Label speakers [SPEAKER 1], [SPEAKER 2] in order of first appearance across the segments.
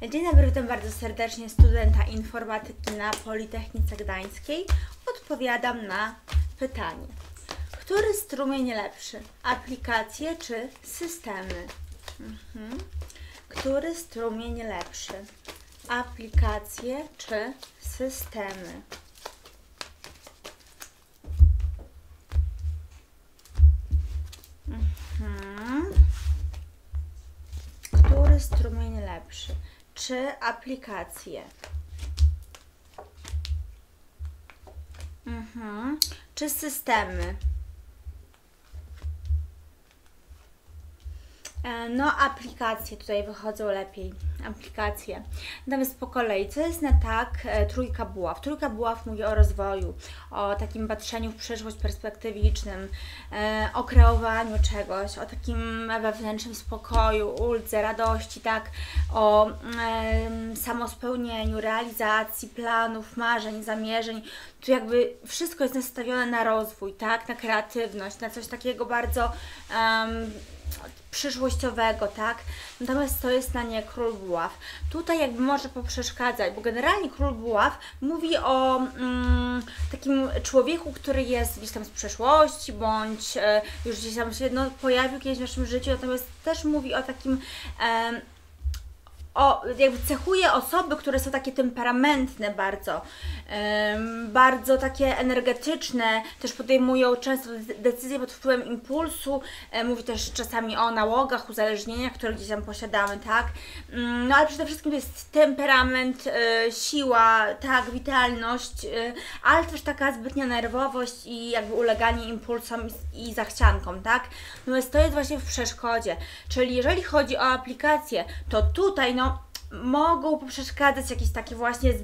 [SPEAKER 1] Dzień dobry, witam bardzo serdecznie studenta informatyki na Politechnice Gdańskiej. Odpowiadam na pytanie. Który strumień lepszy? Aplikacje czy systemy? Który strumień lepszy? Aplikacje czy systemy? Który strumień lepszy? Czy aplikacje? Czy systemy? No, aplikacje tutaj wychodzą lepiej. Aplikacje. Natomiast po kolei, co jest nie tak? Trójka buław. Trójka buław mówi o rozwoju, o takim patrzeniu w przyszłość perspektywicznym, o kreowaniu czegoś, o takim wewnętrznym spokoju, uldze, radości, tak? O samospełnieniu, realizacji planów, marzeń, zamierzeń. Tu jakby wszystko jest nastawione na rozwój, tak? Na kreatywność, na coś takiego bardzo przyszłościowego, tak? Natomiast to jest na nie król buław. Tutaj jakby może poprzeszkadzać, bo generalnie król buław mówi o takim człowieku, który jest gdzieś tam z przeszłości, bądź już gdzieś tam się pojawił kiedyś w naszym życiu, natomiast też mówi o takim jakby cechuje osoby, które są takie temperamentne bardzo, bardzo takie energetyczne, też podejmują często decyzje pod wpływem impulsu, mówi też czasami o nałogach, uzależnieniach, które gdzieś tam posiadamy, tak? No ale przede wszystkim to jest temperament, siła, tak, witalność, ale też taka zbytnia nerwowość i jakby uleganie impulsom i zachciankom, tak? Natomiast to jest właśnie w przeszkodzie, czyli jeżeli chodzi o aplikacje, to tutaj mogą poprzeszkadzać jakieś takie właśnie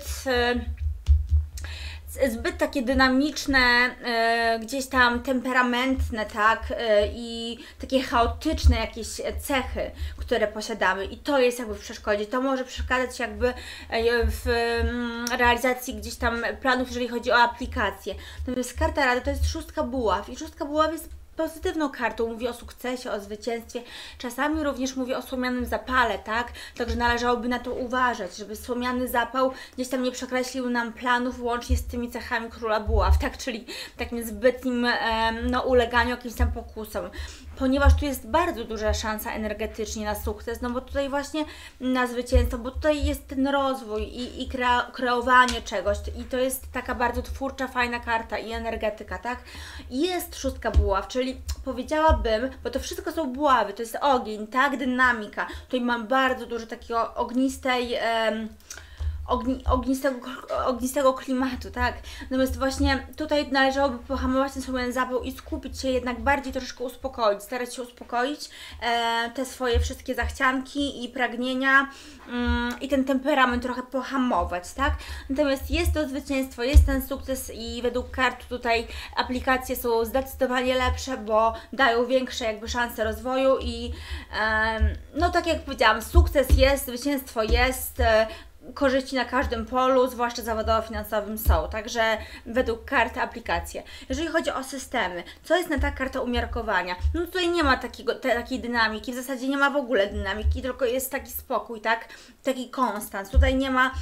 [SPEAKER 1] zbyt takie dynamiczne, gdzieś tam temperamentne, tak, i takie chaotyczne jakieś cechy, które posiadamy i to jest jakby w przeszkodzie. To może przeszkadzać jakby w realizacji gdzieś tam planów, jeżeli chodzi o aplikacje. Natomiast karta rady to jest szóstka buław i szóstka buław jest pozytywną kartą, mówi o sukcesie, o zwycięstwie, czasami również mówi o słomianym zapale, tak? Także należałoby na to uważać, żeby słomiany zapał gdzieś tam nie przekreślił nam planów łącznie z tymi cechami króla buław, tak? Czyli takim zbytnim uleganiu jakimś tam pokusom. Ponieważ tu jest bardzo duża szansa energetycznie na sukces, no bo tutaj właśnie na zwycięstwo, bo tutaj jest ten rozwój i kreowanie czegoś i to jest taka bardzo twórcza, fajna karta i energetyka, tak? I jest szóstka buław, czyli powiedziałabym, bo to wszystko są buławy, to jest ogień, tak? Dynamika. Tutaj mam bardzo dużo takiego ognistego klimatu, tak? Natomiast właśnie tutaj należałoby pohamować ten słomiany zapał i skupić się jednak bardziej troszeczkę uspokoić, starać się uspokoić te swoje wszystkie zachcianki i pragnienia i ten temperament trochę pohamować, tak? Natomiast jest to zwycięstwo, jest ten sukces i według kart tutaj aplikacje są zdecydowanie lepsze, bo dają większe jakby szanse rozwoju i no tak jak powiedziałam, sukces jest, zwycięstwo jest, korzyści na każdym polu, zwłaszcza zawodowo-finansowym są, także według karty aplikacje. Jeżeli chodzi o systemy, co jest na ta karta umiarkowania? No tutaj nie ma takiej dynamiki, w zasadzie nie ma w ogóle dynamiki, tylko jest taki spokój, tak? Taki konstans. Tutaj nie ma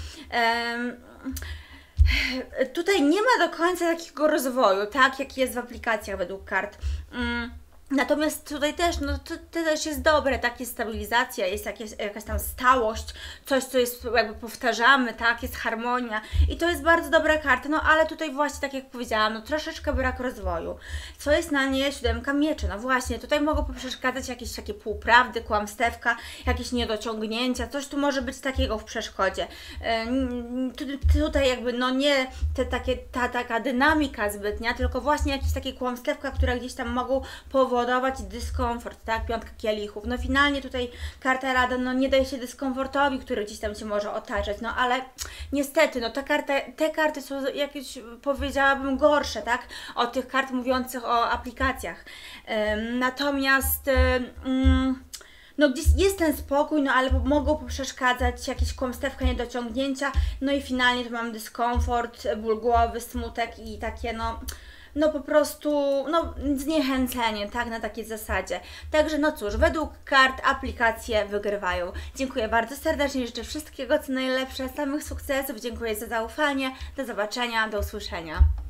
[SPEAKER 1] tutaj nie ma do końca takiego rozwoju, tak? Jak jest w aplikacjach według kart. Natomiast tutaj też, no to też jest dobre, tak, jest stabilizacja, jest jakaś tam stałość, coś, co jest jakby powtarzamy, tak, jest harmonia i to jest bardzo dobra karta, no ale tutaj właśnie, tak jak powiedziałam, no troszeczkę brak rozwoju. Co jest na nie? Siódemka mieczy, no właśnie, tutaj mogą poprzeszkadzać jakieś takie półprawdy, kłamstewka, jakieś niedociągnięcia, coś tu może być takiego w przeszkodzie. Tutaj jakby, no nie taka dynamika zbytnia, tylko właśnie jakieś takie kłamstewka, które gdzieś tam mogą powodować dyskomfort, tak? Piątka kielichów. No finalnie tutaj karta rada, no nie daje się dyskomfortowi, który gdzieś tam się może otaczać, no ale niestety, no te karty są jakieś, powiedziałabym, gorsze, tak? Od tych kart mówiących o aplikacjach. Natomiast no gdzieś jest ten spokój, no ale mogą poprzeszkadzać jakieś kłamstewka, niedociągnięcia, no i finalnie tu mam dyskomfort, ból głowy, smutek i takie, no no po prostu, no zniechęcenie, tak, na takiej zasadzie. Także no cóż, według kart aplikacje wygrywają. Dziękuję bardzo serdecznie, życzę wszystkiego co najlepsze, samych sukcesów, dziękuję za zaufanie, do zobaczenia, do usłyszenia.